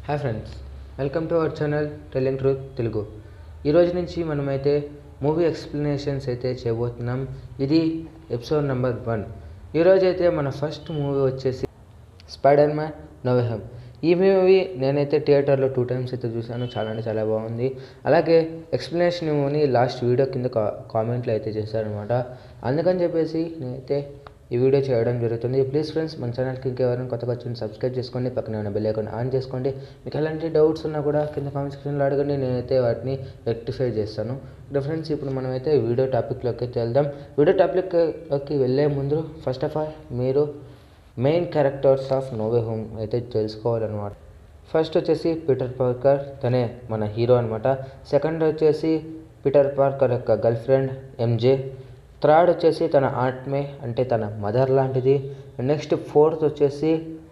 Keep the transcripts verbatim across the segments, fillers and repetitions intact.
Hi friends, welcome to our channel telling truth Telugu. ఈరోజు నుంచి మనమైతే మూవీ ఎక్స్ప్లెనేషన్స్ అయితే చేయబోతున్నాం. ఇది ఎపిసోడ్ నెంబర్ వన్. ఈరోజు అయితే మన ఫస్ట్ మూవీ వచ్చేసి spider man no way home. ఈ మూవీ నేనైతే థియేటర్లో టూ టైమ్స్ అయితే చూశాను. చాలా అంటే చాలా బాగుంది. అలాగే ఎక్స్ప్లెనేషన్ మూవీని లాస్ట్ వీడియో కింద కా కామెంట్లో అయితే చేశారనమాట. అందుకని చెప్పేసి నేనైతే ఈ వీడియో చేయడం జరుగుతుంది. ప్లీజ్ ఫ్రెండ్స్, మన ఛానల్కి ఇంకెవరైనా కొత్తగా వచ్చి సబ్స్క్రైబ్ చేసుకోండి, పక్కన ఉన్న బెల్ ఐకాన్ ఆన్ చేసుకోండి. మీకు ఎలాంటి డౌట్స్ ఉన్నా కూడా కింద కామెంట్ సెక్షన్లో అడగండి, నేనైతే వాటిని రెక్టిఫై చేస్తాను. ఇక్కడ ఫ్రెండ్స్, ఇప్పుడు మనమైతే వీడియో టాపిక్లోకి అయితే వెళ్దాం. వీడియో టాపిక్లోకి వెళ్ళే ముందు ఫస్ట్ ఆఫ్ ఆల్ మీరు main characters of no way home అయితే తెలుసుకోవాలన్నమాట. ఫస్ట్ వచ్చేసి పీటర్ పార్కర్, తనే మన హీరో అనమాట. సెకండ్ వచ్చేసి పీటర్ పార్కర్ యొక్క గర్ల్ ఫ్రెండ్ ఎంజే. థర్డ్ వచ్చేసి తన ఆంట్ మే, అంటే తన మదర్ లాంటిది. నెక్స్ట్ ఫోర్త్ వచ్చేసి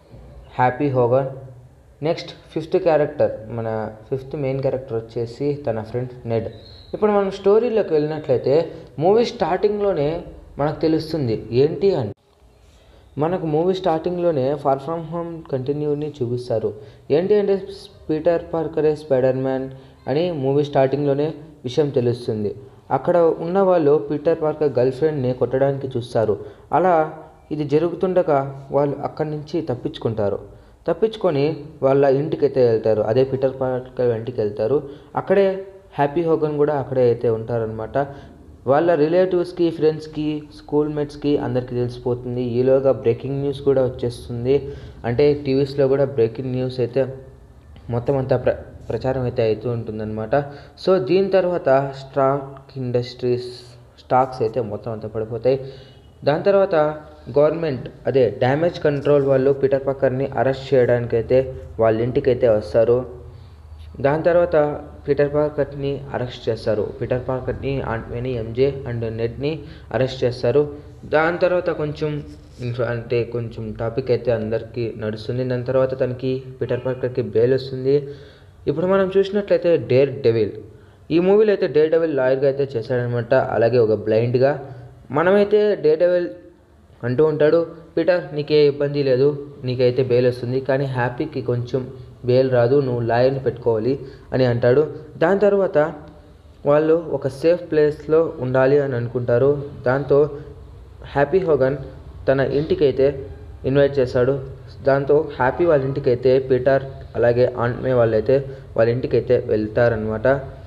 Happy Hogan. Next fifth character, మన ఫిఫ్త్ మెయిన్ క్యారెక్టర్ వచ్చేసి తన ఫ్రెండ్ నెడ్. ఇప్పుడు మనం స్టోరీలోకి వెళ్ళినట్లయితే మూవీ స్టార్టింగ్లోనే మనకు తెలుస్తుంది ఏంటి అని. మనకు మూవీ స్టార్టింగ్లోనే ఫార్ ఫ్రమ్ హోమ్ కంటిన్యూని చూపిస్తారు. ఏంటి అంటే పీటర్ పార్కరే స్పైడర్ మ్యాన్ అని మూవీ స్టార్టింగ్లోనే విషయం తెలుస్తుంది. అక్కడ ఉన్న వాళ్ళు పీటర్ పార్కర్ గర్ల్ ఫ్రెండ్ని కొట్టడానికి చూస్తారు. అలా ఇది జరుగుతుండగా వాళ్ళు అక్కడి నుంచి తప్పించుకుంటారు. తప్పించుకొని వాళ్ళ ఇంటికి అయితే వెళ్తారు. అదే పీటర్ పార్కర్ ఇంటికి వెళ్తారు. అక్కడే హ్యాపీ హోగన్ కూడా అక్కడే అయితే ఉంటారనమాట. వాళ్ళ రిలేటివ్స్కి, ఫ్రెండ్స్కి, స్కూల్ మేట్స్కి అందరికీ తెలిసిపోతుంది. ఈలోగా బ్రేకింగ్ న్యూస్ కూడా వచ్చేస్తుంది. అంటే టీవీస్లో కూడా బ్రేకింగ్ న్యూస్ అయితే మొత్తం అంతా ప్ర ప్రచారం అయితే అవుతూ ఉంటుందన్నమాట. సో దీని తర్వాత స్టాక్ ఇండస్ట్రీస్ స్టాక్స్ అయితే మొత్తం అంతా పడిపోతాయి. దాని తర్వాత గవర్నమెంట్, అదే డ్యామేజ్ కంట్రోల్ వాళ్ళు పీటర్ పార్కర్ని అరెస్ట్ చేయడానికి అయితే వాళ్ళ ఇంటికి అయితే వస్తారు. దాని తర్వాత పీటర్ పార్కర్ని అరెస్ట్ చేస్తారు. పీటర్ పార్కర్ని, ఆంట్ మేని, ఎంజే అండ్ నెడ్ని అరెస్ట్ చేస్తారు. దాని తర్వాత కొంచెం అంటే కొంచెం టాపిక్ అయితే అందరికీ నడుస్తుంది. దాని తర్వాత తనకి పీటర్ పార్కర్కి బెయిల్ వస్తుంది. ఇప్పుడు మనం చూసినట్లయితే డేర్ డెవిల్, ఈ మూవీలో అయితే డేర్ డెవిల్ లాయర్గా అయితే చేశాడనమాట. అలాగే ఒక బ్లైండ్గా. మనమైతే డేర్ డెవిల్ అంటూ ఉంటాడు, పీటర్ నీకే ఇబ్బంది లేదు, నీకైతే బెయిల్ వస్తుంది, కానీ హ్యాపీకి కొంచెం బెయిల్ రాదు, నువ్వు లాయర్ని పెట్టుకోవాలి అని అంటాడు. దాని తర్వాత వాళ్ళు ఒక సేఫ్ ప్లేస్లో ఉండాలి అని అనుకుంటారు. దాంతో హ్యాపీ హోగన్ తన ఇంటికి అయితే ఇన్వైట్ చేశాడు. దాంతో హ్యాపీ వాళ్ళ ఇంటికి అయితే పీటర్ అలాగే ఆంట్ మే వాళ్ళైతే వాళ్ళ ఇంటికి అయితే వెళ్తారనమాట.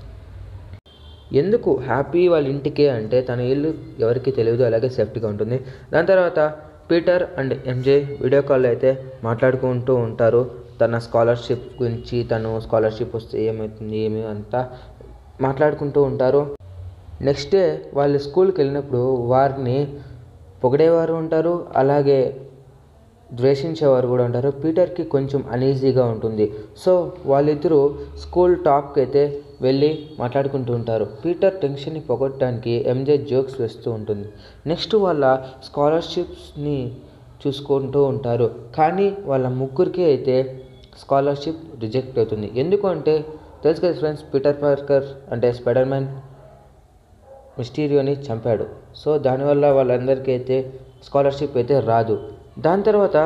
ఎందుకు హ్యాపీ వాళ్ళ ఇంటికి అంటే తన ఇల్లు ఎవరికి తెలియదు, అలాగే సేఫ్టీగా ఉంటుంది. దాని తర్వాత పీటర్ అండ్ ఎంజే వీడియో కాల్లో అయితే మాట్లాడుకుంటూ ఉంటారు. తన స్కాలర్షిప్ గురించి, తను స్కాలర్షిప్ వస్తే ఏమవుతుంది ఏమి అంతా మాట్లాడుకుంటూ ఉంటారు. నెక్స్ట్ డే వాళ్ళు స్కూల్కి వెళ్ళినప్పుడు వారిని పొగిడేవారు ఉంటారు, అలాగే ద్వేషించేవారు కూడా ఉంటారు. పీటర్కి కొంచెం అనీజీగా ఉంటుంది. సో వాళ్ళిద్దరూ స్కూల్ టాప్కి అయితే వెళ్ళి మాట్లాడుకుంటూ ఉంటారు. పీటర్ టెన్షన్ని పోగొట్టడానికి ఎంజే జోక్స్ వేస్తూ ఉంటుంది. నెక్స్ట్ వాళ్ళ స్కాలర్షిప్స్ని చూసుకుంటూ ఉంటారు. కానీ వాళ్ళ ముగ్గురికి అయితే స్కాలర్షిప్ రిజెక్ట్ అవుతుంది. ఎందుకు అంటే తెలుసు కదా ఫ్రెండ్స్, పీటర్ పార్కర్ అంటే స్పైడర్ మ్యాన్ మిస్టీరియోని చంపాడు. సో దానివల్ల వాళ్ళందరికీ అయితే స్కాలర్షిప్ అయితే రాదు. దాని తర్వాత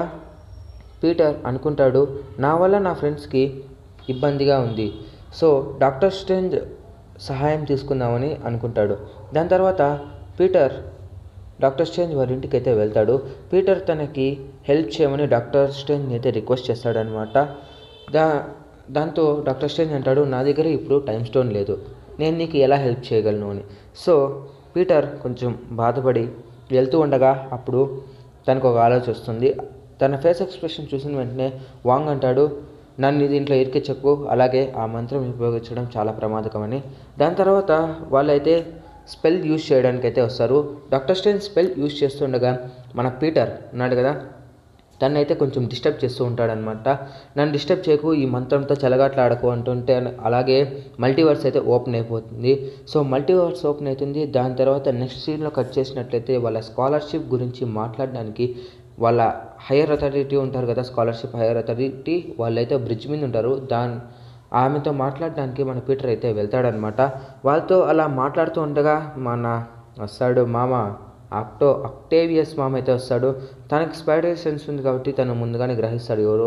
పీటర్ అనుకుంటాడు, నా వల్ల నా ఫ్రెండ్స్కి ఇబ్బందిగా ఉంది, సో డాక్టర్ స్ట్రేంజ్ సహాయం తీసుకుందామని అనుకుంటాడు. దాని తర్వాత పీటర్ డాక్టర్ స్ట్రేంజ్ వారి ఇంటికి అయితే వెళ్తాడు. పీటర్ తనకి హెల్ప్ చేయమని డాక్టర్ స్ట్రేంజ్ని అయితే రిక్వెస్ట్ చేస్తాడనమాట. దా దాంతో డాక్టర్ స్ట్రేంజ్ అంటాడు, నా దగ్గర ఇప్పుడు టైం స్టోన్ లేదు, నేను నీకు ఎలా హెల్ప్ చేయగలను అని. సో పీటర్ కొంచెం బాధపడి వెళ్తూ ఉండగా అప్పుడు తనకు ఒక ఆలోచన వస్తుంది. తన ఫేస్ ఎక్స్ప్రెషన్ చూసిన వెంటనే వాంగ్ అంటాడు, నన్ను దీంట్లో ఇరికే చెప్పు, అలాగే ఆ మంత్రం ఉపయోగించడం చాలా ప్రమాదకమని. దాని తర్వాత వాళ్ళైతే స్పెల్ యూజ్ చేయడానికి అయితే వస్తారు. డాక్టర్ స్ట్రేంజ్ స్పెల్ యూజ్ చేస్తుండగా మన పీటర్ ఉన్నాడు కదా, తను అయితే కొంచెం డిస్టర్బ్ చేస్తూ ఉంటాడనమాట. నన్ను డిస్టర్బ్ చేయకు, ఈ మంత్రంతో చెలగాట్లు ఆడకు అంటుంటే అలాగే మల్టీవర్స్ అయితే ఓపెన్ అయిపోతుంది. సో మల్టీవర్స్ ఓపెన్ అవుతుంది. దాని తర్వాత నెక్స్ట్ సీన్లో కట్ చేసినట్లయితే వాళ్ళ స్కాలర్షిప్ గురించి మాట్లాడడానికి వాళ్ళ హైయర్ అథారిటీ ఉంటారు కదా, స్కాలర్షిప్ హైయర్ అథారిటీ వాళ్ళైతే బ్రిడ్జ్ మీద ఉంటారు. దాని ఆమెతో మాట్లాడడానికి మన పీటర్ అయితే వెళ్తాడనమాట. వాళ్ళతో అలా మాట్లాడుతూ ఉండగా మన వస్తాడు మామ ఆక్టో అక్టేవియస్ మామ అయితే వస్తాడు. తనకి స్పైడర్ సెన్స్ ఉంది కాబట్టి తను ముందుగానే గ్రహిస్తాడు ఎవరో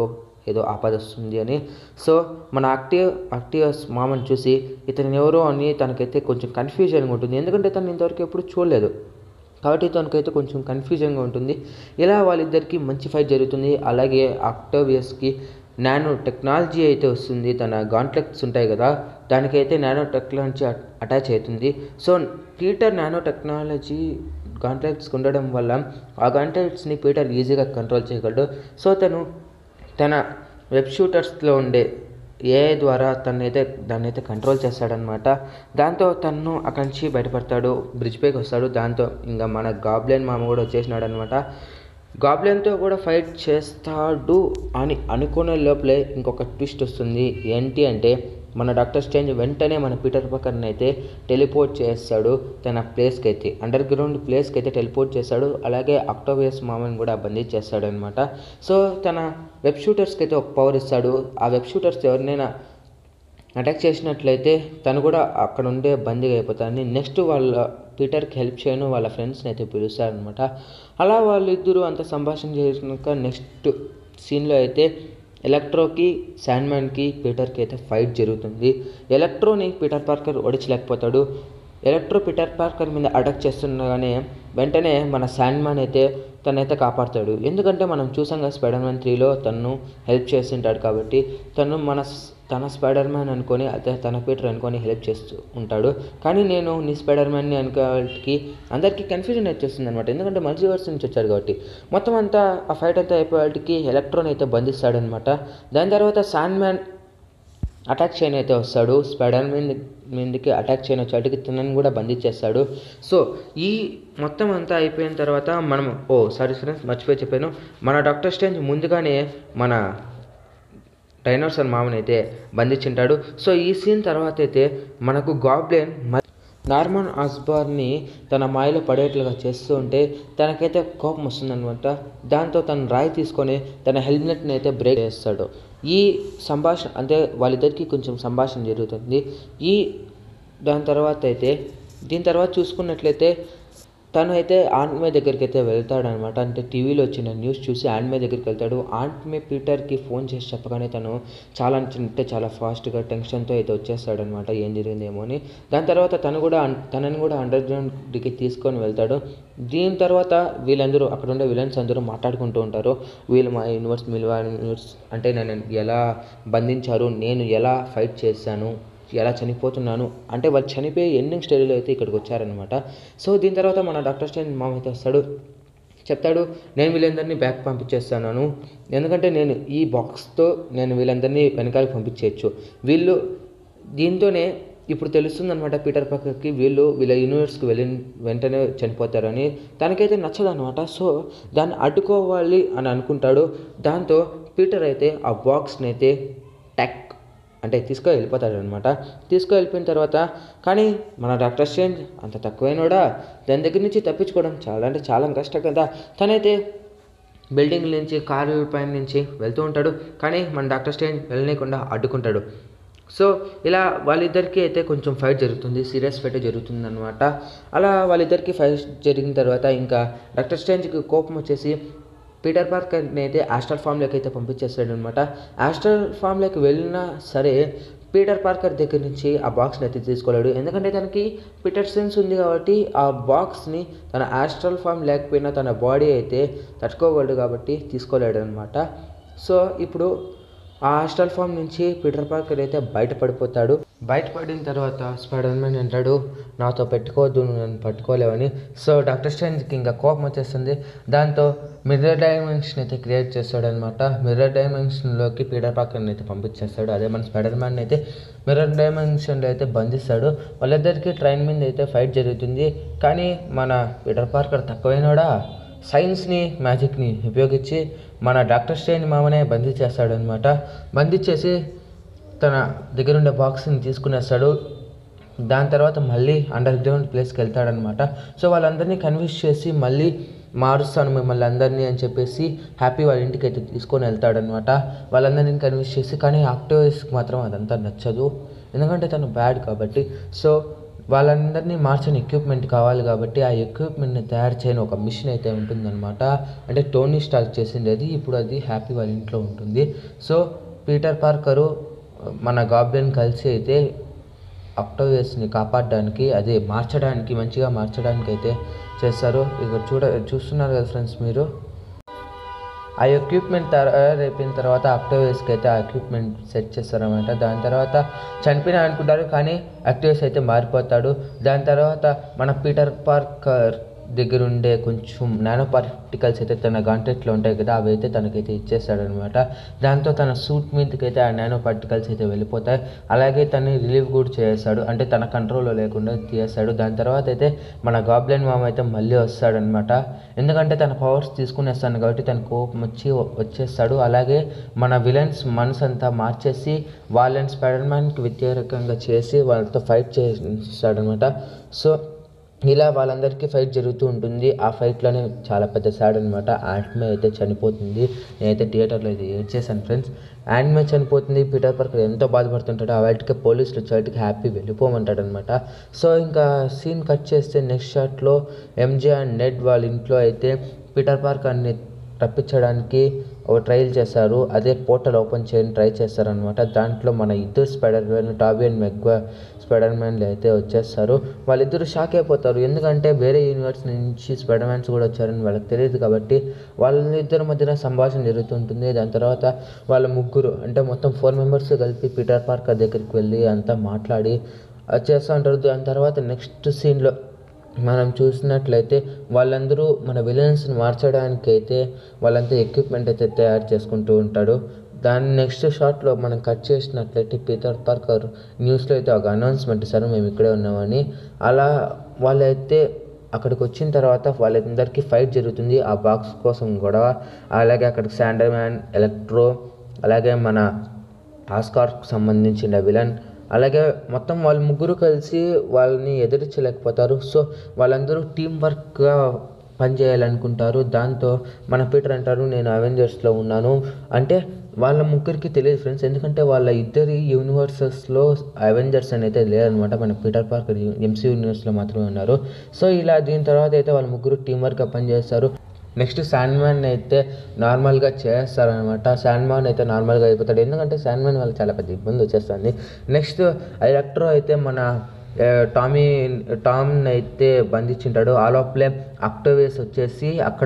ఏదో ఆపద వస్తుంది అని. సో మన ఆక్టివ్ ఆక్టివస్ మామని చూసి ఇతను ఎవరో అని తనకైతే కొంచెం కన్ఫ్యూజన్గా ఉంటుంది, ఎందుకంటే తను ఇంతవరకు ఎప్పుడు చూడలేదు కాబట్టి తనకైతే కొంచెం కన్ఫ్యూజన్గా ఉంటుంది. ఇలా వాళ్ళిద్దరికి మంచి ఫైట్ జరుగుతుంది. అలాగే ఆక్టోవియస్కి నానో టెక్నాలజీ అయితే వస్తుంది, తన గాంట్లెట్స్ ఉంటాయి కదా దానికైతే నానో టెక్నాలజీ అటాచ్ అవుతుంది. So Peter nano technology gauntlets ఉండడం వల్ల ఆ గాంట్లెట్స్ని పీటర్ ఈజీగా కంట్రోల్ చేయగలడు. సో తను తన వెబ్ షూటర్స్లో ఉండే ఏఐ ద్వారా తనైతే దాన్ని అయితే కంట్రోల్ చేస్తాడనమాట. దాంతో తను అక్కడి నుంచి బయటపడతాడు, బ్రిడ్జ్ పైకి వస్తాడు. దాంతో ఇంకా మన గాబ్లెన్ మామ కూడా వచ్చేసినాడు అనమాట. గాబ్లెన్తో కూడా ఫైట్ చేస్తాడు అని అనుకునే లోపలే ఇంకొక ట్విస్ట్ వస్తుంది. ఏంటి అంటే మన డాక్టర్ స్ట్రేంజ్ వెంటనే మన పీటర్ పార్కర్ని అయితే టెలిపోర్ట్ చేస్తాడు తన ప్లేస్కి అయితే, అండర్ గ్రౌండ్ ప్లేస్కి అయితే టెలిపోర్ట్ చేస్తాడు. అలాగే ఆక్టోవియస్ మామని కూడా బంధించేస్తాడు అనమాట. సో తన వెబ్ షూటర్స్కి అయితే ఒక పవర్ ఇస్తాడు. ఆ వెబ్ షూటర్స్ ఎవరినైనా అటాక్ చేసినట్లయితే తను కూడా అక్కడ ఉండే బందీగా అయిపోతాడని నెక్స్ట్ వాళ్ళ పీటర్కి హెల్ప్ చేయను వాళ్ళ ఫ్రెండ్స్ని అయితే పిలుస్తారనమాట. అలా వాళ్ళిద్దరూ అంత సంభాషణ చేసినాక నెక్స్ట్ సీన్లో అయితే ఎలక్ట్రోకి శాండ్మ్యాన్కి పీటర్కి అయితే ఫైట్ జరుగుతుంది. ఎలక్ట్రోని పీటర్ పార్కర్ ఓడించలేకపోతాడు. ఎలక్ట్రో పీటర్ పార్కర్ మీద అటాక్ చేస్తుండగానే వెంటనే మన శాండ్మ్యాన్ అయితే తనైతే కాపాడుతాడు. ఎందుకంటే మనం చూసాం కదా స్పైడర్ మ్యాన్ త్రీలో తను హెల్ప్ చేస్తుంటాడు కాబట్టి తను మన తన స్పైడర్ మ్యాన్ అనుకొని అదే తన పీటర్ అనుకొని హెల్ప్ చేస్తూ ఉంటాడు. కానీ నేను నీ స్పైడర్ మ్యాన్ని అనుకోవాటికి అందరికీ కన్ఫ్యూజన్ వచ్చేస్తుంది అనమాట, ఎందుకంటే మల్టీవర్స్ నుంచి వచ్చారు కాబట్టి. మొత్తం అంతా ఆ ఫైట్ అంతా అయిపోయేటికి ఎలక్ట్రోని అయితే బంధిస్తాడనమాట. దాని తర్వాత శాండ్ మ్యాన్ అటాక్ చేయని అయితే వస్తాడు, స్పైడర్ మ్యాన్ మీదకి అటాక్ చేయని వచ్చేటికి తనని కూడా బంధించేస్తాడు. సో ఈ మొత్తం అంతా అయిపోయిన తర్వాత మనం ఓ సారీ ఫ్రెండ్స్ మర్చిపోయి చెప్పాను, మన డాక్టర్ స్ట్రేంజ్ ముందుగానే మన డైనోసార్ మామని అయితే బంధించుంటాడు. సో ఈ సీన్ తర్వాత అయితే మనకు గాబ్లెన్ నార్మన్ ఆస్బార్న్ని తన మాయలో పడేట్లుగా చేస్తూ ఉంటే తనకైతే కోపం వస్తుందన్నమాట. దాంతో తను రాయి తీసుకొని తన హెల్మెట్ని అయితే బ్రేక్ చేస్తాడు. ఈ సంభాషణ అంటే వాళ్ళిద్దరికీ కొంచెం సంభాషణ జరుగుతుంది. ఈ దాని తర్వాత అయితే దీని తర్వాత చూసుకున్నట్లయితే తను అయితే ఆంట్మే దగ్గరికి అయితే వెళ్తాడనమాట. అంటే టీవీలో వచ్చిన న్యూస్ చూసి ఆంట్మే దగ్గరికి వెళ్తాడు. ఆంట్మే పీటర్కి ఫోన్ చేసి చెప్పగానే తను చాలా అంటే చాలా ఫాస్ట్గా టెన్షన్తో అయితే వచ్చేస్తాడనమాట, ఏం జరిగిందేమో అని. దాని తర్వాత తను కూడా తనని కూడా అండర్ గ్రౌండ్కి తీసుకొని వెళ్తాడు. దీని తర్వాత వీళ్ళందరూ అక్కడ ఉండే విలన్స్ అందరూ మాట్లాడుకుంటూ ఉంటారు. వీళ్ళు మా యూనివర్స్ మిల్వా యూనివర్స్ అంటే నన్ను ఎలా బంధించారు, నేను ఎలా ఫైట్ చేశాను, ఎలా చనిపోతున్నాను అంటే వాళ్ళు చనిపోయి ఎండింగ్ స్టేజ్లో అయితే ఇక్కడికి వచ్చారనమాట. సో దీని తర్వాత మన డాక్టర్ స్ట్రేంజ్ మామ అయితే వస్తాడు, చెప్తాడు నేను వీళ్ళందరినీ బ్యాక్ పంపించేస్తున్నాను, ఎందుకంటే నేను ఈ బాక్స్తో నేను వీళ్ళందరినీ వెనకాలకి పంపించేయచ్చు. వీళ్ళు దీంతోనే ఇప్పుడు తెలుస్తుందనమాట పీటర్ పార్కర్కి వీళ్ళు వీళ్ళ యూనివర్స్కి వెళ్ళి వెంటనే చనిపోతారని. తనకైతే నచ్చదనమాట. సో దాన్ని అడ్డుకోవాలి అని అనుకుంటాడు. దాంతో పీటర్ అయితే ఆ బాక్స్ని అయితే టెక్ అంటే తీసుకు వెళ్ళిపోతాడు అనమాట. తీసుకు వెళ్ళిపోయిన తర్వాత కానీ మన డాక్టర్ స్ట్రేంజ్ అంత తక్కువైనోడా, దాని దగ్గర నుంచి తప్పించుకోవడం చాలా అంటే చాలా కష్టం కదా. తనైతే బిల్డింగ్ నుంచి కారు పైన నుంచి వెళ్తూ ఉంటాడు, కానీ మన డాక్టర్ స్ట్రేంజ్ వెళ్ళనీయకుండా అడ్డుకుంటాడు. సో ఇలా వాళ్ళిద్దరికీ అయితే కొంచెం ఫైట్ జరుగుతుంది, సీరియస్ ఫైట్ జరుగుతుంది అనమాట. అలా వాళ్ళిద్దరికీ ఫైట్ జరిగిన తర్వాత ఇంకా డాక్టర్ స్ట్రేంజ్కి కోపం వచ్చేసి పీటర్ పార్కర్ని అయితే ఆస్ట్రల్ ఫామ్లోకి అయితే పంపించేస్తాడు అనమాట. ఆస్ట్రల్ ఫామ్లోకి వెళ్ళినా సరే పీటర్ పార్కర్ దగ్గర నుంచి ఆ బాక్స్ని అయితే తీసుకోలేడు, ఎందుకంటే తనకి పీటర్ సెన్స్ ఉంది కాబట్టి ఆ బాక్స్ని తన ఆస్ట్రల్ ఫామ్ లేకపోయినా తన బాడీ అయితే తట్టుకోగలడు కాబట్టి తీసుకోలేడు అనమాట. సో ఇప్పుడు ఆ ఆస్ట్రల్ ఫామ్ నుంచి పీటర్ పార్కర్ అయితే బయటపడిపోతాడు. బయటపడిన తర్వాత స్పైడర్ మ్యాన్ అంటాడు నాతో పెట్టుకోవద్దు, నన్ను పట్టుకోలేవని. సో డాక్టర్ స్ట్రేంజ్కి ఇంకా కోపం వచ్చేస్తుంది. దాంతో మిర్రర్ డైమెన్షన్ అయితే క్రియేట్ చేస్తాడనమాట. మిర్రర్ డైమెన్షన్లోకి పీటర్ పార్కర్ని అయితే పంపించేస్తాడు. అదే మన స్పైడర్ మ్యాన్ అయితే మిర్రర్ డైమెన్షన్లో అయితే బంధిస్తాడు. వాళ్ళిద్దరికీ ట్రైన్ మీద అయితే ఫైట్ జరుగుతుంది. కానీ మన పీటర్ పార్కర్ తక్కువైనాడా సైన్స్ని మ్యాజిక్ని ఉపయోగించి మన డాక్టర్ స్ట్రేంజ్ మామనే బంధించేస్తాడనమాట. బంధించేసి తన దగ్గర ఉండే బాక్స్ని తీసుకునేస్తాడు. దాని తర్వాత మళ్ళీ అండర్ గ్రౌండ్ ప్లేస్కి వెళ్తాడనమాట. సో వాళ్ళందరినీ కన్విన్స్ చేసి మళ్ళీ మారుస్తాను మిమ్మల్ని అందరినీ అని చెప్పేసి హ్యాపీ వాళ్ళ ఇంటికి అయితే తీసుకొని వెళ్తాడనమాట. వాళ్ళందరినీ కన్విన్స్ చేసి, కానీ ఆక్టోపస్కి మాత్రం అదంతా నచ్చదు, ఎందుకంటే తను బ్యాడ్ కాబట్టి. సో వాళ్ళందరినీ మార్చని ఎక్విప్మెంట్ కావాలి కాబట్టి ఆ ఎక్విప్మెంట్ని తయారు చేయని ఒక మిషన్ అయితే ఉంటుందన్నమాట. అంటే టోనీ స్టార్క్ చేసింది అది. ఇప్పుడు అది హ్యాపీ వాళ్ళ ఇంట్లో ఉంటుంది. సో పీటర్ పార్కరు మన గాబ్లిన్ కలిసి అయితే ఆక్టోపస్ని కాపాడడానికి, అదే మార్చడానికి, మంచిగా మార్చడానికి అయితే చేస్తారు. ఇక్కడ చూడ చూస్తున్నారు కదా ఫ్రెండ్స్ మీరు. ఆ ఎక్విప్మెంట్ తయారైపోయిన తర్వాత ఆక్టోపస్కి అయితే ఆ ఎక్విప్మెంట్ సెట్ చేస్తారనమాట. దాని తర్వాత చనిపోయినా అనుకుంటారు, కానీ ఆక్టోపస్ అయితే మారిపోతాడు. దాని తర్వాత మన పీటర్ పార్కర్ దగ్గర ఉండే కొంచెం నానో పార్టికల్స్ అయితే తన గాంట్లెట్లో ఉంటాయి కదా, అవి అయితే తనకైతే ఇచ్చేస్తాడనమాట. దాంతో తన సూట్ మీదకి అయితే ఆ నానో పార్టికల్స్ అయితే వెళ్ళిపోతాయి. అలాగే తనని రిలీవ్ కూడా చేస్తాడు, అంటే తన కంట్రోల్లో లేకుండా తీయేస్తాడు. దాని తర్వాత అయితే మన గాబ్లిన్ మామ అయితే మళ్ళీ వస్తాడనమాట. ఎందుకంటే తన పవర్స్ తీసుకునేస్తాను కాబట్టి తన కోపం వచ్చి వచ్చేస్తాడు. అలాగే మన విలన్స్ మనసు అంతా మార్చేసి వాళ్ళని స్పైడర్ మ్యాన్కి వ్యతిరేకంగా చేసి వాళ్ళతో ఫైట్ చేస్తాడనమాట. సో ఇలా వాళ్ళందరికీ ఫైట్ జరుగుతూ ఉంటుంది. ఆ ఫైట్లోనే చాలా పెద్ద సాడ్ అనమాట. యాంట్మే అయితే చనిపోతుంది. నేనైతే థియేటర్లో అయితే ఏడ్చేసాను ఫ్రెండ్స్. యాంట్మే చనిపోతుంది. పీటర్ పార్కర్ ఎంతో బాధపడుతుంటాడు. ఆ వాటికి పోలీసులు వచ్చేటికి హ్యాపీ వెళ్ళిపోమంటాడు అనమాట. సో ఇంకా సీన్ కట్ చేస్తే నెక్స్ట్ షాట్లో ఎంజే అండ్ నెడ్ వాళ్ళ ఇంట్లో అయితే పీటర్ పార్కర్ని తప్పించడానికి ఒక ట్రయల్ చేశారు. అదే పోర్టల్ ఓపెన్ చేయని ట్రై చేస్తారనమాట. దాంట్లో మన ఇద్దరు spider man, Tobey and Maguire spider మ్యాన్లు అయితే వచ్చేస్తారు. వాళ్ళిద్దరు షాక్ అయిపోతారు, ఎందుకంటే వేరే యూనివర్స్ నుంచి స్పైడర్ మ్యాన్స్ కూడా వచ్చారని వాళ్ళకి తెలియదు కాబట్టి వాళ్ళిద్దరి మధ్యన సంభాషణ జరుగుతుంటుంది. దాని తర్వాత వాళ్ళ ముగ్గురు అంటే మొత్తం ఫోర్ మెంబర్స్ కలిపి పీటర్ పార్కర్ దగ్గరికి వెళ్ళి అంతా మాట్లాడి చేస్తూ ఉంటారు. దాని తర్వాత నెక్స్ట్ సీన్లో మనం చూసినట్లయితే వాళ్ళందరూ మన విలన్స్ని మార్చడానికి అయితే వాళ్ళంతా ఎక్విప్మెంట్ అయితే తయారు చేసుకుంటూ ఉంటాడు. దాని నెక్స్ట్ షాట్లో మనం కట్ చేసినట్లయితే పీటర్ పార్కర్ న్యూస్లో అయితే ఒక అనౌన్స్మెంట్ ఇస్తారు, మేము ఇక్కడే ఉన్నామని. అలా వాళ్ళైతే అక్కడికి వచ్చిన తర్వాత వాళ్ళందరికీ ఫైట్ జరుగుతుంది ఆ బాక్స్ కోసం గొడవ. అలాగే అక్కడికి శాండర్ మ్యాన్, ఎలక్ట్రో, అలాగే మన ఆస్కార్కి సంబంధించిన విలన్, అలాగే మొత్తం వాళ్ళు ముగ్గురు కలిసి వాళ్ళని ఎదిరించలేకపోతారు. సో వాళ్ళందరూ టీం వర్క్గా పనిచేయాలనుకుంటారు. దాంతో మన పీటర్ అంటారు, నేను అవెంజర్స్లో ఉన్నాను అంటే. వాళ్ళ ముగ్గురికి తెలియదు ఫ్రెండ్స్, ఎందుకంటే వాళ్ళ ఇద్దరి యూనివర్సెస్లో అవెంజర్స్ అని అయితే లేదనమాట. మన పీటర్ పార్కర్ ఎంసీ యూనివర్స్లో మాత్రమే ఉన్నారు. సో ఇలా దీని తర్వాత అయితే వాళ్ళ ముగ్గురు టీం వర్క్గా పనిచేస్తారు. నెక్స్ట్ శాండ్ మ్యాన్ అయితే నార్మల్గా చేస్తారనమాట. శాండ్ మ్యాన్ అయితే నార్మల్గా అయిపోతాడు, ఎందుకంటే శాండ్ మ్యాన్ వాళ్ళకి చాలా పెద్ద ఇబ్బంది వచ్చేస్తుంది. నెక్స్ట్ ఎలక్ట్రో అయితే మన టామీ టామ్ని అయితే బంధించింటాడు. ఆ లోపలే ఆక్టోపస్ వచ్చేసి అక్కడ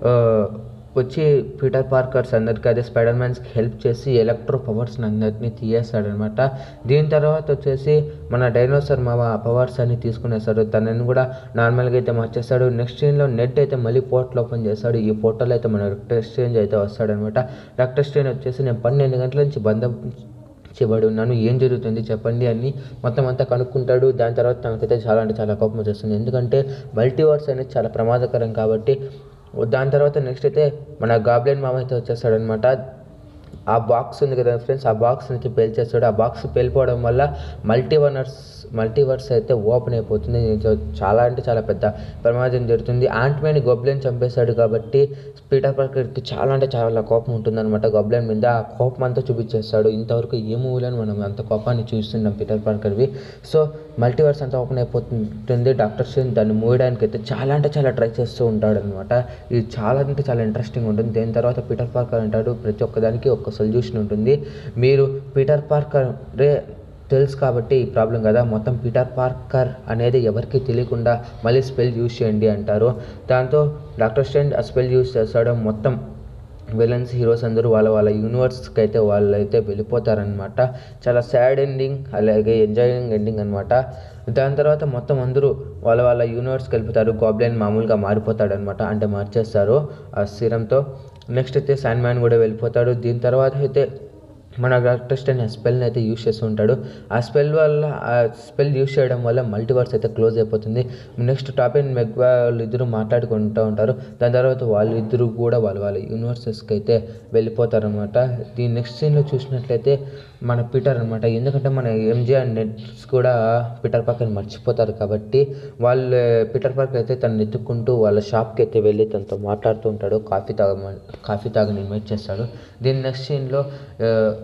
వచ్చి పీటర్ పార్కర్స్ అందరికీ, అదే స్పైడర్ మ్యాన్స్కి హెల్ప్ చేసి ఎలక్ట్రో పవర్స్ని అందరినీ తీయేస్తాడనమాట. దీని తర్వాత వచ్చేసి మన డైనోసార్ మా పవర్స్ అన్ని తీసుకునేస్తాడు, తనని కూడా నార్మల్గా అయితే మార్చేస్తాడు. నెక్స్ట్ సీన్లో నెట్ అయితే మళ్ళీ పోర్టల్ ఓపెన్ చేస్తాడు. ఈ పోర్టల్ అయితే మన డాక్టర్ స్ట్రేంజ్ అయితే వస్తాడనమాట. డాక్టర్ స్ట్రేంజ్ వచ్చేసి నేను పన్నెండు గంటల నుంచి బంధం చేయబడి ఉన్నాను, ఏం జరుగుతుంది చెప్పండి అని మొత్తం అంతా కనుక్కుంటాడు. దాని తర్వాత తనకైతే చాలా అంటే చాలా కోపం వచ్చేస్తుంది, ఎందుకంటే మల్టీవర్స్ అనేది చాలా ప్రమాదకరం కాబట్టి. దాని తర్వాత నెక్స్ట్ అయితే మన గాబ్లిన్ మామ అయితే వచ్చేస్తాడనమాట. ఆ బాక్స్ ఉంది కదా ఫ్రెండ్స్, ఆ బాక్స్ అయితే పేల్చేస్తాడు. ఆ బాక్స్ పేలిపోవడం వల్ల మల్టీవర్స్ మల్టీవర్స్ అయితే ఓపెన్ అయిపోతుంది. చాలా అంటే చాలా పెద్ద ప్రమాదం జరుగుతుంది. యాంట్మ్యాన్ గొబ్లిన్ చంపేశాడు కాబట్టి పీటర్ పార్కర్కి చాలా అంటే చాలా కోపం ఉంటుందన్నమాట గొబ్లిన్ మీద. ఆ కోపం అంతా చూపించేస్తాడు. ఇంతవరకు ఏ మూవీలో మనం అంత కోపాన్ని చూస్తున్నాం పీటర్ పార్కర్వి. సో మల్టీవర్స్ అంతా ఓపెన్ అయిపోతుంది. డాక్టర్ స్ట్రేంజ్ దాన్ని మూయడానికి అయితే చాలా అంటే చాలా ట్రై చేస్తూ ఉంటాడు అనమాట. ఇది చాలా అంటే చాలా ఇంట్రెస్టింగ్ ఉంటుంది. దాని తర్వాత పీటర్ పార్కర్ అంటాడు, ప్రతి ఒక్కదానికి ఒక సొల్యూషన్ ఉంటుంది, మీరు పీటర్ పార్కర్ రే తెలుసు కాబట్టి ఈ ప్రాబ్లం కదా, మొత్తం పీటర్ పార్కర్ అనేది ఎవరికి తెలియకుండా మళ్ళీ స్పెల్ యూజ్ చేయండి అంటారు. దాంతో డాక్టర్ స్ట్రేంజ్ ఆ స్పెల్ యూజ్ చేస్తాడు. మొత్తం విలన్స్ హీరోస్ అందరూ వాళ్ళ వాళ్ళ యూనివర్స్కి అయితే వాళ్ళు అయితే వెళ్ళిపోతారనమాట. చాలా సాడ్ ఎండింగ్, అలాగే ఎంజాయింగ్ ఎండింగ్ అనమాట. దాని తర్వాత మొత్తం అందరూ వాళ్ళ వాళ్ళ యూనివర్స్కి వెళ్ళిపోతారు. గాబ్లిన్ మామూలుగా మారిపోతాడనమాట, అంటే మార్చేస్తారు ఆ సీరంతో. నెక్స్ట్ అయితే శాండ్ మ్యాన్ కూడా వెళ్ళిపోతాడు. దీని తర్వాత అయితే మన డాక్టర్ స్ట్రేంజ్ ఆ స్పెల్ని అయితే యూజ్ చేస్తూ ఉంటాడు. ఆ స్పెల్ వల్ల ఆ స్పెల్ యూజ్ చేయడం వల్ల మల్టీవర్స్ అయితే క్లోజ్ అయిపోతుంది. నెక్స్ట్ టాప్ అండ్ మెగ్వా వాళ్ళు ఇద్దరు మాట్లాడుకుంటూ ఉంటారు. దాని తర్వాత వాళ్ళిద్దరూ కూడా వాళ్ళ వాళ్ళ యూనివర్సెస్కి అయితే వెళ్ళిపోతారనమాట. దీని నెక్స్ట్ సీన్లో చూసినట్లయితే మన పీటర్ అనమాట, ఎందుకంటే మన ఎంజే అండ్ నెట్స్ కూడా పీటర్ పార్కర్ని మర్చిపోతారు కాబట్టి వాళ్ళు పీటర్ పార్కర్ అయితే తను ఎత్తుక్కుంటూ వాళ్ళ షాప్కి అయితే వెళ్ళి తనతో మాట్లాడుతూ ఉంటాడు. కాఫీ తాగ కాఫీ తాగని ఇన్వైట్ చేస్తాడు. దీని నెక్స్ట్ సీన్లో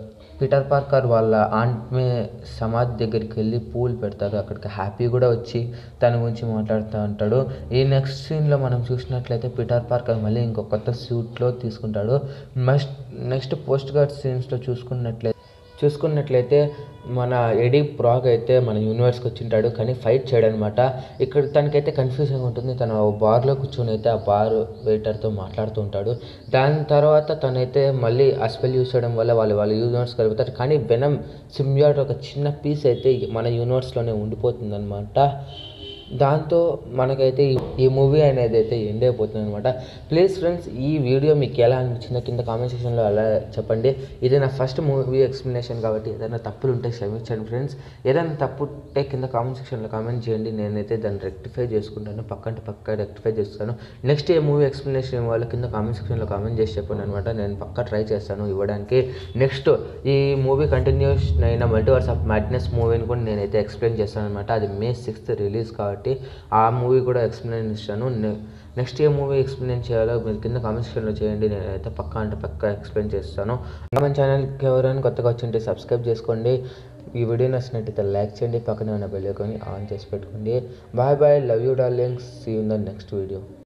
పీటర్ పార్కర్ వాళ్ళ ఆంట్ మే సమాధి దగ్గరికి వెళ్ళి పూలు పెడతారు. అక్కడికి హ్యాపీ కూడా వచ్చి తన గురించి మాట్లాడుతూ ఉంటాడు. ఈ నెక్స్ట్ సీన్లో మనం చూసినట్లయితే పీటర్ పార్కర్ మళ్ళీ ఇంకో కొత్త సూట్లో తీసుకుంటాడు. నెక్స్ట్ నెక్స్ట్ పోస్ట్ కార్డ్ సీన్స్లో చూసుకున్నట్లయితే చూసుకున్నట్లయితే మన ఎడీ బ్రాక్ అయితే మన యూనివర్స్కి వచ్చింటాడు, కానీ ఫైట్ చేయడనమాట. ఇక్కడ తనకైతే కన్ఫ్యూజన్గా ఉంటుంది. తను బార్లో కూర్చొని అయితే ఆ బార్ వెయిటర్తో మాట్లాడుతూ ఉంటాడు. దాని తర్వాత తనైతే మళ్ళీ ఆ స్పెల్ యూస్ చేయడం వల్ల వాళ్ళు వాళ్ళ యూనివర్స్ కలుగుతారు. కానీ వెనమ్ సిమ్యాట్ ఒక చిన్న పీస్ అయితే మన యూనివర్స్లోనే ఉండిపోతుంది అనమాట. దాంతో మనకైతే ఈ మూవీ అనేది అయితే ఎండ్ అయిపోతుంది అనమాట. ప్లీజ్ ఫ్రెండ్స్, ఈ వీడియో మీకు ఎలా అనిపించిందో కింద కామెంట్ సెక్షన్లో అలా చెప్పండి. ఇది నా ఫస్ట్ మూవీ ఎక్స్ప్లెనేషన్ కాబట్టి ఏదైనా తప్పులు ఉంటే క్షమించండి ఫ్రెండ్స్. ఏదైనా తప్పు ఉంటే కింద కామెంట్ సెక్షన్లో కామెంట్ చేయండి. నేనైతే దాన్ని రెక్టిఫై చేసుకుంటాను, పక్కంటే పక్క రెక్టిఫై చేస్తాను. నెక్స్ట్ ఏ మూవీ ఎక్స్ప్లెనేషన్ వాళ్ళు కింద కామెంట్ సెక్షన్లో కామెంట్ చేసి చెప్పండి అనమాట. నేను పక్కా ట్రై చేస్తాను ఇవ్వడానికి. నెక్స్ట్ ఈ మూవీ కంటిన్యూషన్ అయిన మల్టీవర్స్ ఆఫ్ మ్యాడ్నెస్ మూవీని కూడా నేనైతే ఎక్స్ప్లెయిన్ చేస్తాను అనమాట. అది మే సిక్స్త్ రిలీజ్ కాబట్టి ఆ మూవీ కూడా ఎక్స్ప్లెయిన్ ఇస్తాను. నెక్స్ట్ ఏ మూవీ ఎక్స్ప్లెయిన్ చేయాలో మీరు కింద కామెంట్ సెక్షన్లో చేయండి. నేనైతే పక్కా అంటే పక్కా ఎక్స్ప్లెయిన్ చేస్తాను. మన ఛానల్కి ఎవరైనా కొత్తగా వచ్చింటే సబ్స్క్రైబ్ చేసుకోండి. ఈ వీడియో నచ్చినట్టయితే లైక్ చేయండి, పక్కనే ఉన్న బెల్ ఐకాన్ని ఆన్ చేసి పెట్టుకోండి. Bye bye, love you darlings, see you in the next video.